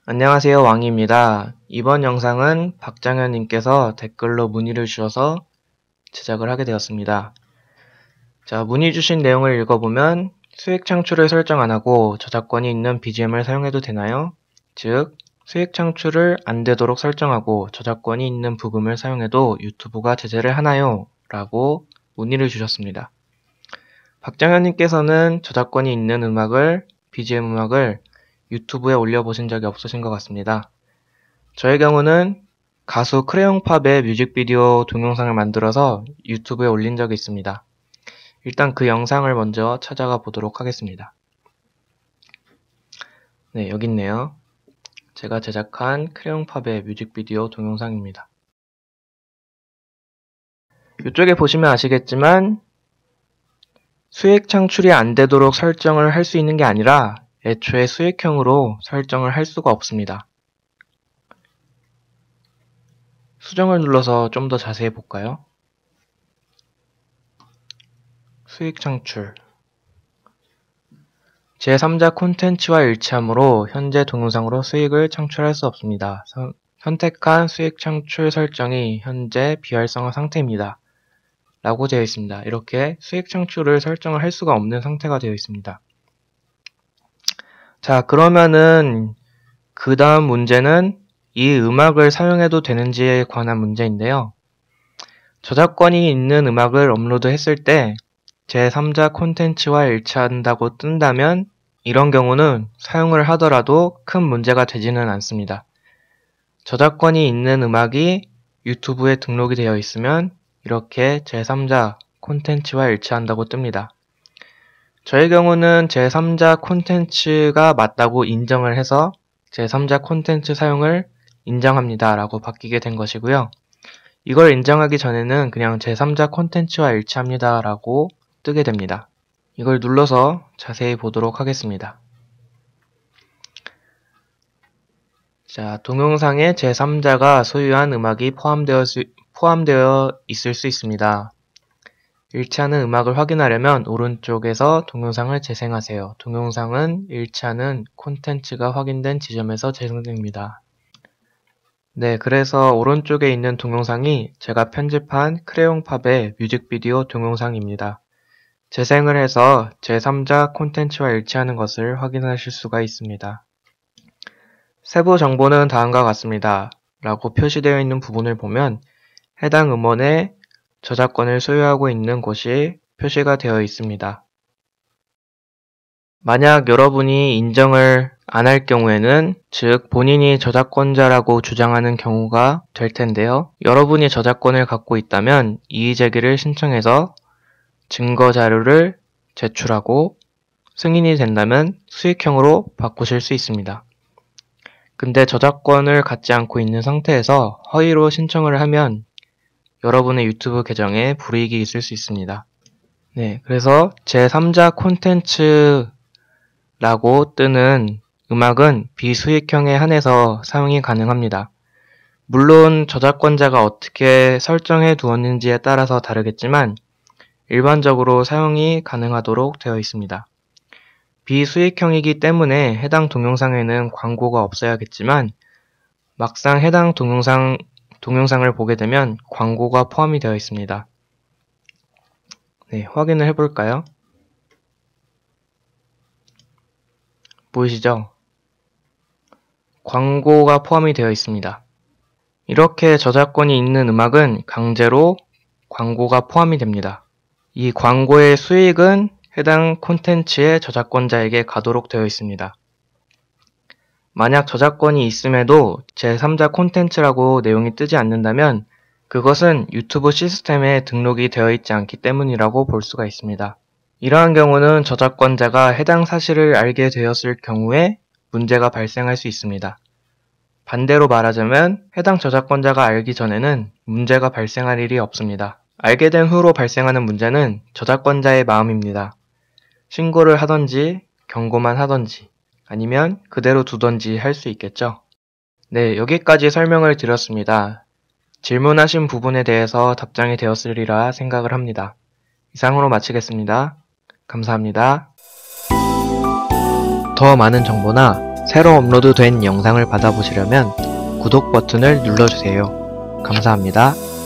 안녕하세요, 왕입니다. 이번 영상은 박장현님께서 댓글로 문의를 주셔서 제작을 하게 되었습니다. 자, 문의 주신 내용을 읽어보면 수익 창출을 설정 안하고 저작권이 있는 BGM을 사용해도 되나요? 즉, 수익 창출을 안되도록 설정하고 저작권이 있는 부금을 사용해도 유튜브가 제재를 하나요? 라고 문의를 주셨습니다. 박장현님께서는 저작권이 있는 BGM 음악을 유튜브에 올려보신 적이 없으신 것 같습니다. 저의 경우는 가수 크레용팝의 뮤직비디오 동영상을 만들어서 유튜브에 올린 적이 있습니다. 일단 그 영상을 먼저 찾아가 보도록 하겠습니다. 네, 여기 있네요. 제가 제작한 크레용팝의 뮤직비디오 동영상입니다. 이쪽에 보시면 아시겠지만 수익 창출이 안 되도록 설정을 할 수 있는 게 아니라 애초에 수익형으로 설정을 할 수가 없습니다. 수정을 눌러서 좀 더 자세히 볼까요? 수익 창출 제3자 콘텐츠와 일치하므로 현재 동영상으로 수익을 창출할 수 없습니다. 선택한 수익 창출 설정이 현재 비활성화 상태입니다. 라고 되어 있습니다. 이렇게 수익 창출을 설정을 할 수가 없는 상태가 되어 있습니다. 자, 그러면은 그 다음 문제는 이 음악을 사용해도 되는지에 관한 문제인데요. 저작권이 있는 음악을 업로드했을 때 제3자 콘텐츠와 일치한다고 뜬다면 이런 경우는 사용을 하더라도 큰 문제가 되지는 않습니다. 저작권이 있는 음악이 유튜브에 등록이 되어 있으면 이렇게 제3자 콘텐츠와 일치한다고 뜹니다. 저의 경우는 제3자 콘텐츠가 맞다고 인정을 해서 제3자 콘텐츠 사용을 인정합니다 라고 바뀌게 된 것이고요. 이걸 인정하기 전에는 그냥 제3자 콘텐츠와 일치합니다 라고 뜨게 됩니다. 이걸 눌러서 자세히 보도록 하겠습니다. 자, 동영상에 제3자가 소유한 음악이 포함되어 있을 수 있습니다. 일치하는 음악을 확인하려면 오른쪽에서 동영상을 재생하세요. 동영상은 일치하는 콘텐츠가 확인된 지점에서 재생됩니다. 네, 그래서 오른쪽에 있는 동영상이 제가 편집한 크레용팝의 뮤직비디오 동영상입니다. 재생을 해서 제3자 콘텐츠와 일치하는 것을 확인하실 수가 있습니다. 세부 정보는 다음과 같습니다. 라고 표시되어 있는 부분을 보면 해당 음원에 저작권을 소유하고 있는 곳이 표시가 되어 있습니다. 만약 여러분이 인정을 안 할 경우에는 즉 본인이 저작권자라고 주장하는 경우가 될 텐데요. 여러분이 저작권을 갖고 있다면 이의제기를 신청해서 증거 자료를 제출하고 승인이 된다면 수익형으로 바꾸실 수 있습니다. 근데 저작권을 갖지 않고 있는 상태에서 허위로 신청을 하면 여러분의 유튜브 계정에 불이익이 있을 수 있습니다. 네, 그래서 제3자 콘텐츠라고 뜨는 음악은 비수익형에 한해서 사용이 가능합니다. 물론 저작권자가 어떻게 설정해 두었는지에 따라서 다르겠지만 일반적으로 사용이 가능하도록 되어 있습니다. 비수익형이기 때문에 해당 동영상에는 광고가 없어야겠지만 막상 해당 동영상을 보게 되면 광고가 포함이 되어 있습니다. 네, 확인을 해볼까요? 보이시죠? 광고가 포함이 되어 있습니다. 이렇게 저작권이 있는 음악은 강제로 광고가 포함이 됩니다. 이 광고의 수익은 해당 콘텐츠의 저작권자에게 가도록 되어 있습니다. 만약 저작권이 있음에도 제3자 콘텐츠라고 내용이 뜨지 않는다면 그것은 유튜브 시스템에 등록이 되어 있지 않기 때문이라고 볼 수가 있습니다. 이러한 경우는 저작권자가 해당 사실을 알게 되었을 경우에 문제가 발생할 수 있습니다. 반대로 말하자면 해당 저작권자가 알기 전에는 문제가 발생할 일이 없습니다. 알게 된 후로 발생하는 문제는 저작권자의 마음입니다. 신고를 하던지 경고만 하던지 아니면 그대로 두던지 할 수 있겠죠. 네, 여기까지 설명을 드렸습니다. 질문하신 부분에 대해서 답장이 되었으리라 생각을 합니다. 이상으로 마치겠습니다. 감사합니다. 더 많은 정보나 새로 업로드된 영상을 받아보시려면 구독 버튼을 눌러주세요. 감사합니다.